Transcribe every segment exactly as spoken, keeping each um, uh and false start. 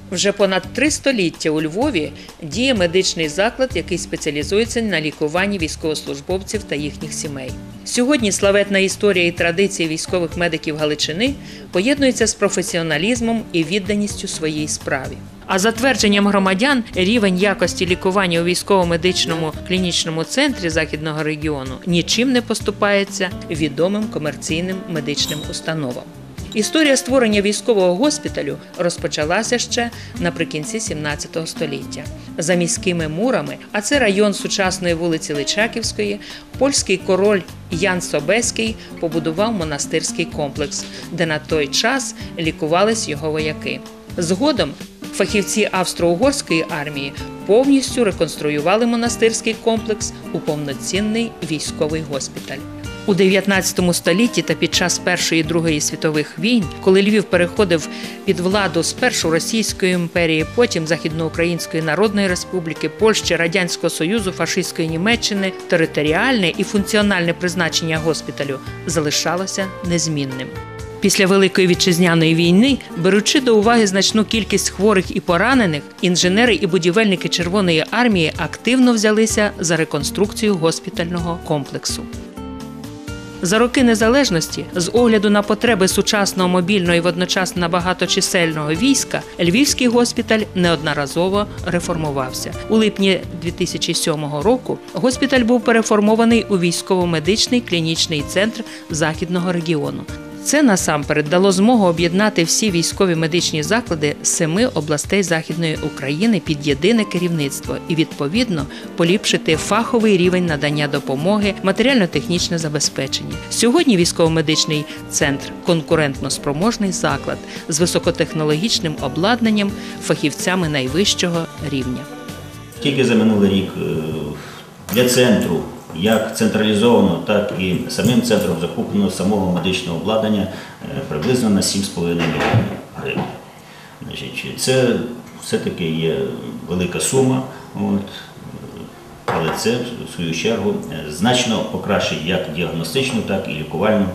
Вже понад три століття у Львові діє медичний заклад, який спеціалізується на лікуванні військовослужбовців та їхніх сімей. Сьогодні славетна історія і традиції військових медиків Галичини поєднуються з професіоналізмом і відданістю своїй справі. А за твердженням громадян, рівень якості лікування у військово-медичному клінічному центрі Західного регіону нічим не поступається відомим комерційним медичним установам. Історія створення військового госпіталю розпочалася ще наприкінці сімнадцятого століття. За міськими мурами, а це район сучасної вулиці Личаківської, польський король Ян Собеський побудував монастирський комплекс, де на той час лікувались його вояки. Згодом фахівці австро-угорської армії повністю реконструювали монастирський комплекс у повноцінний військовий госпіталь. У дев'ятнадцятому столітті та під час Першої і Другої світових війн, коли Львів переходив під владу спершу Російської імперії, потім Західноукраїнської Народної Республіки, Польщі, Радянського Союзу, фашистської Німеччини, територіальне і функціональне призначення госпіталю залишалося незмінним. Після Великої Вітчизняної війни, беручи до уваги значну кількість хворих і поранених, інженери і будівельники Червоної армії активно взялися за реконструкцію госпітального комплексу. За роки незалежності, з огляду на потреби сучасного мобільного і водночас набагаточисельного війська, Львівський госпіталь неодноразово реформувався. У липні дві тисячі сьомого року госпіталь був переформований у військово-медичний клінічний центр Західного регіону. Це насамперед дало змогу об'єднати всі військові медичні заклади семи областей Західної України під єдине керівництво і, відповідно, поліпшити фаховий рівень надання допомоги, матеріально-технічне забезпечення. Сьогодні військово-медичний центр – конкурентно-спроможний заклад з високотехнологічним обладнанням, фахівцями найвищого рівня. Тільки за минулий рік для центру, як централізовано, так і самим центром закуплено самого медичного обладнання приблизно на сім з половиною мільйонів гривень. Це все-таки є велика сума, от, але це, в свою чергу, значно покращить як діагностичну, так і лікувальну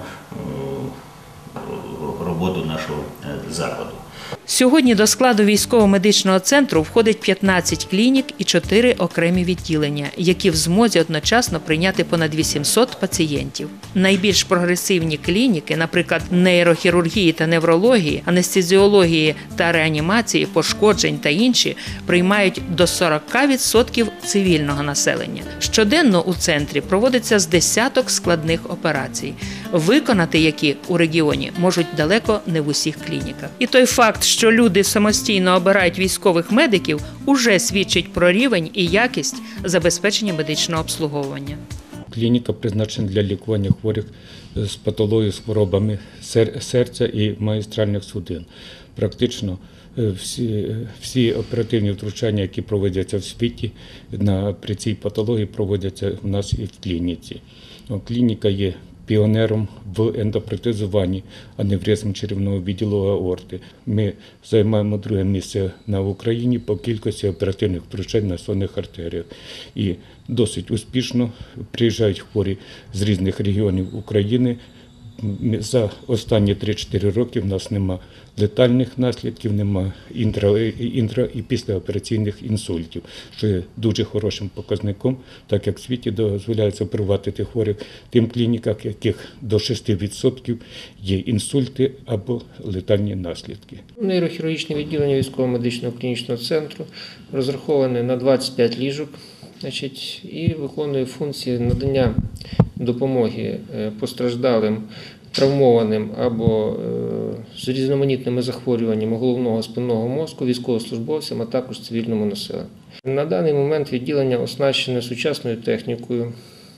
роботу нашого закладу. Сьогодні до складу військово-медичного центру входить п'ятнадцять клінік і чотири окремі відділення, які в змозі одночасно прийняти понад вісімсот пацієнтів. Найбільш прогресивні клініки, наприклад, нейрохірургії та неврології, анестезіології та реанімації, пошкоджень та інші, приймають до сорока відсотків цивільного населення. Щоденно у центрі проводиться з десяток складних операцій, виконати які у регіоні можуть далеко не в усіх клініках. І той факт, що люди самостійно обирають військових медиків, уже свідчить про рівень і якість забезпечення медичного обслуговування. Клініка призначена для лікування хворих з патологією, з хворобами серця і магістральних судин. Практично всі, всі оперативні втручання, які проводяться в світі, на, при цій патології проводяться у нас і в клініці. Клініка є піонером в ендопротезуванні аневризм черевного відділу аорти. Ми займаємо друге місце на Україні по кількості оперативних втручань на сонних артеріях. І досить успішно приїжджають хворі з різних регіонів України. За останні три-чотири роки в нас нема летальних наслідків, нема інтра, інтра і післяопераційних інсультів, що є дуже хорошим показником, так як в світі дозволяється оперувати тих хворих тим клініках, яких до шести відсотків є інсульти або летальні наслідки. Нейрохірургічне відділення військово-медичного клінічного центру розраховане на двадцять п'ять ліжок, значить, і виконує функції надання допомоги постраждалим, травмованим або з різноманітними захворюваннями головного спинного мозку, військовослужбовцям, а також цивільному населенню. На даний момент відділення оснащене сучасною технікою.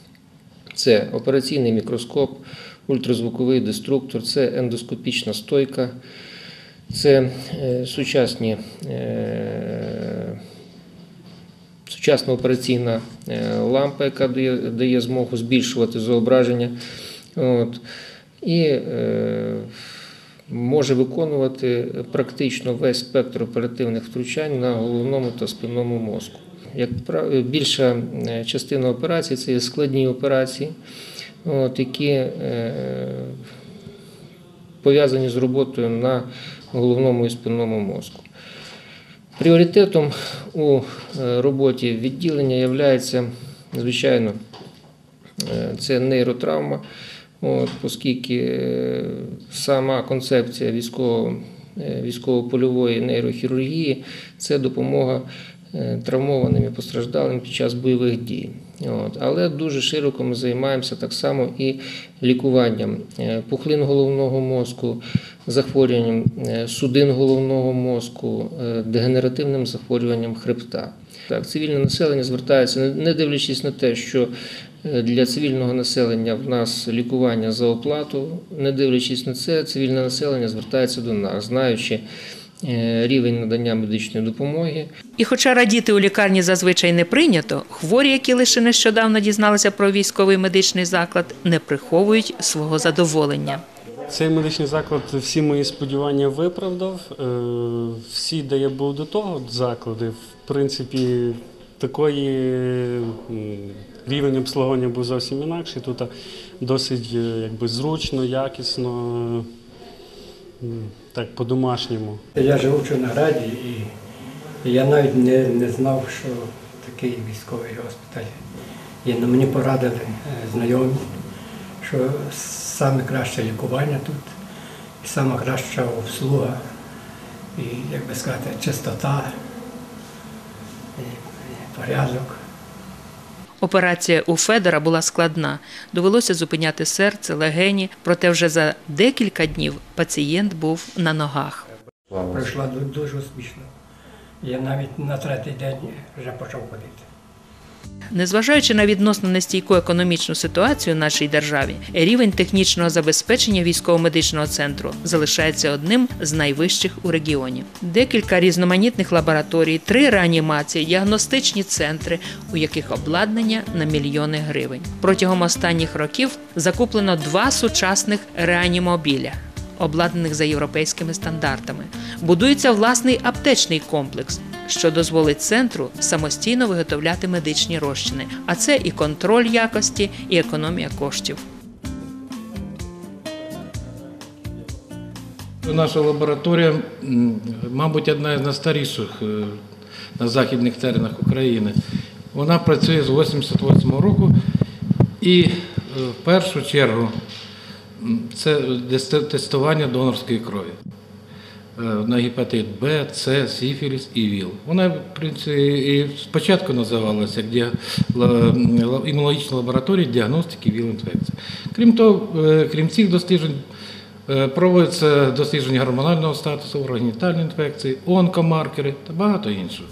Це операційний мікроскоп, ультразвуковий деструктор, це ендоскопічна стойка, це сучасні Сучасна операційна лампа, яка дає, дає змогу збільшувати зображення, от, і е, може виконувати практично весь спектр оперативних втручань на головному та спинному мозку. Як правило, більша частина операцій – це складні операції, от, які е, пов'язані з роботою на головному і спинному мозку. Пріоритетом у роботі відділення є, звичайно, це нейротравма, от, оскільки сама концепція військово, військово-польової нейрохірургії – це допомога травмованим і постраждалим під час бойових дій. От. Але дуже широко ми займаємося так само і лікуванням пухлин головного мозку, захворюванням судин головного мозку, дегенеративним захворюванням хребта. Так, цивільне населення звертається, не дивлячись на те, що для цивільного населення в нас лікування за оплату, не дивлячись на це, цивільне населення звертається до нас, знаючи рівень надання медичної допомоги. І хоча радіти у лікарні зазвичай не прийнято, хворі, які лише нещодавно дізналися про військовий медичний заклад, не приховують свого задоволення. Цей медичний заклад всі мої сподівання виправдав. Всі, де я був до того заклади, в принципі, такої рівень обслуговування був зовсім інакший. Тут досить якби, зручно, якісно, так по-домашньому. Я живу в Чорнограді і я навіть не, не знав, що такий військовий госпіталь є. Но мені порадили знайомі, що саме краще лікування тут, і саме краща обслуга, і, як би сказати, чистота, і, і порядок. Операція у Федора була складна. Довелося зупиняти серце, легені, проте вже за декілька днів пацієнт був на ногах. Пройшла дуже успішно. Я навіть на третій день вже почав ходити. Незважаючи на відносно нестійку економічну ситуацію в нашій державі, рівень технічного забезпечення військово-медичного центру залишається одним з найвищих у регіоні. Декілька різноманітних лабораторій, три реанімації, діагностичні центри, у яких обладнання на мільйони гривень. Протягом останніх років закуплено два сучасних реанімобіля, обладнаних за європейськими стандартами. Будується власний аптечний комплекс, що дозволить центру самостійно виготовляти медичні розчини. А це і контроль якості, і економія коштів. Наша лабораторія, мабуть, одна з найстаріших на західних теренах України. Вона працює з вісімдесят восьмого року і в першу чергу це тестування донорської крові на гепатит Б, С, сифіліс і ВІЛ. Вона, в принципі, і спочатку називалася як імунологічна лабораторія діагностики ВІЛ-інфекції. Крім того, крім цих досліджень, проводяться дослідження гормонального статусу, урогенітальної інфекції, онкомаркери та багато іншого.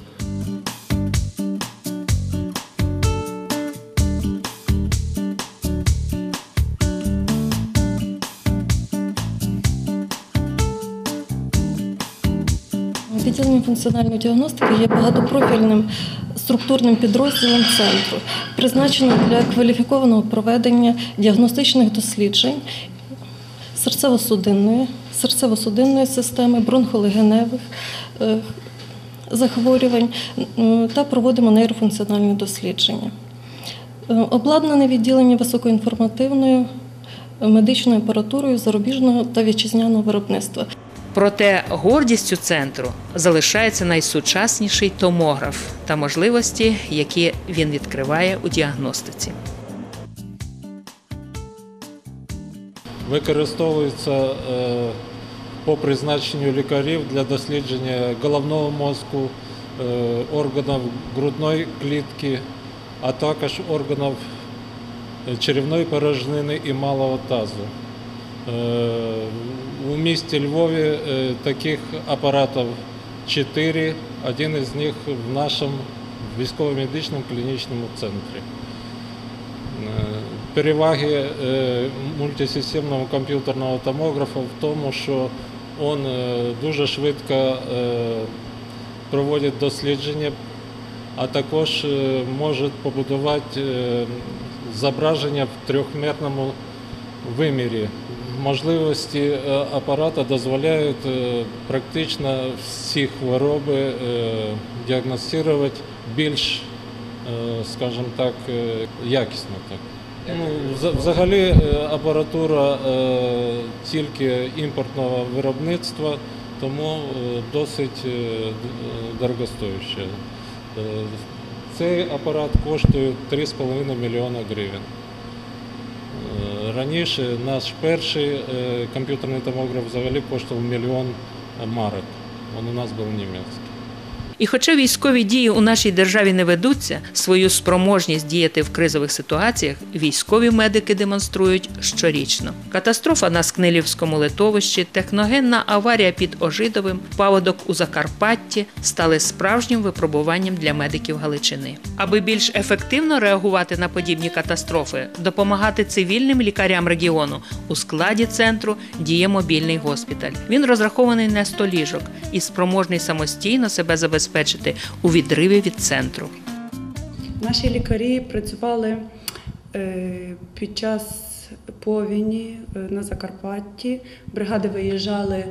Відділення функціональної діагностики є багатопрофільним структурним підрозділом центру, призначеним для кваліфікованого проведення діагностичних досліджень серцево-судинної, серцево-судинної системи, бронхолегеневих захворювань та проводимо нейрофункціональні дослідження. Обладнане відділення високоінформативною медичною апаратурою зарубіжного та вітчизняного виробництва. Проте гордістю центру залишається найсучасніший томограф та можливості, які він відкриває у діагностиці. Використовується по призначенню лікарів для дослідження головного мозку, органів грудної клітки, а також органів черевної порожнини і малого тазу. У місті Львові таких апаратів чотири, один із них в нашому військово-медичному клінічному центрі. Переваги мультисистемного комп'ютерного томографа в тому, що він дуже швидко проводить дослідження, а також може побудувати зображення в трьохмірному вимірі. Можливості апарата дозволяють практично всі хвороби діагностувати більш, скажімо так, якісно. Ну, взагалі апаратура тільки імпортного виробництва, тому досить дорогостояще. Цей апарат коштує три з половиною мільйона гривень. Раніше наш перший комп'ютерний томограф взагалі коштував мільйон марок. Він у нас був німецький. І хоча військові дії у нашій державі не ведуться, свою спроможність діяти в кризових ситуаціях військові медики демонструють щорічно. Катастрофа на Скнилівському литовищі, техногенна аварія під Ожидовим, паводок у Закарпатті стали справжнім випробуванням для медиків Галичини. Аби більш ефективно реагувати на подібні катастрофи, допомагати цивільним лікарям регіону, у складі центру діє мобільний госпіталь. Він розрахований на сто ліжок і спроможний самостійно себе забезпечити у відриві від центру. Наші лікарі працювали під час повені на Закарпатті. Бригади виїжджали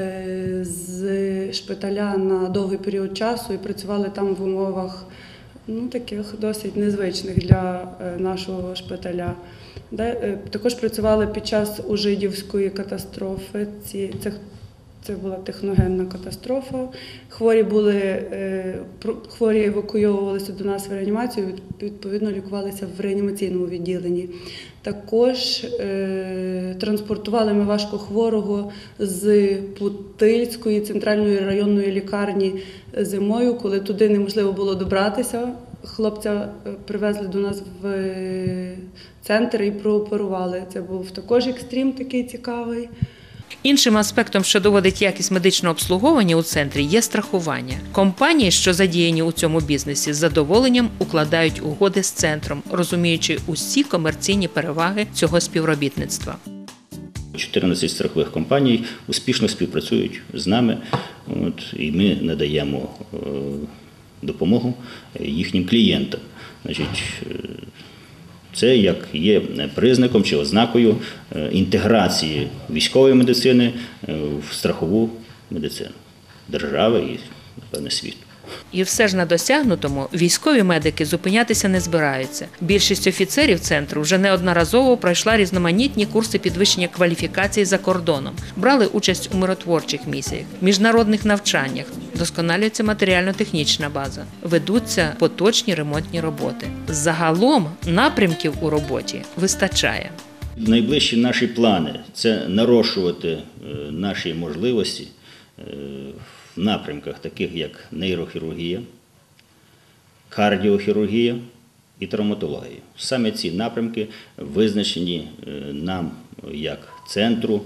з шпиталя на довгий період часу і працювали там в умовах ну, таких досить незвичних для нашого шпиталя. Також працювали під час Ужидівської катастрофи. Це Це була техногенна катастрофа. Хворі були, хворі евакуйовувалися до нас в реанімацію, відповідно лікувалися в реанімаційному відділенні. Також е, транспортували ми важкохворого з Путильської центральної районної лікарні зимою, коли туди неможливо було добратися. Хлопця привезли до нас в центр і прооперували. Це був також екстрім такий цікавий. Іншим аспектом, що доводить якість медичного обслуговування у центрі, є страхування. Компанії, що задіяні у цьому бізнесі, з задоволенням укладають угоди з центром, розуміючи усі комерційні переваги цього співробітництва. чотирнадцять страхових компаній успішно співпрацюють з нами, от, і ми надаємо е, допомогу їхнім клієнтам. Значить, це як є признаком чи ознакою інтеграції військової медицини в страхову медицину держави і, напевне, світу. І все ж на досягнутому військові медики зупинятися не збираються. Більшість офіцерів центру вже неодноразово пройшла різноманітні курси підвищення кваліфікації за кордоном, брали участь у миротворчих місіях, міжнародних навчаннях, досконалюється матеріально-технічна база, ведуться поточні ремонтні роботи. Загалом напрямків у роботі вистачає. Найближчі наші плани – це нарощувати наші можливості в напрямках, таких як нейрохірургія, кардіохірургія і травматологія. Саме ці напрямки визначені нам як центру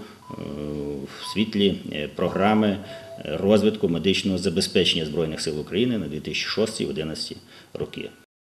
в світлі програми розвитку медичного забезпечення Збройних сил України на дві тисячі шостий - дві тисячі одинадцятий роки.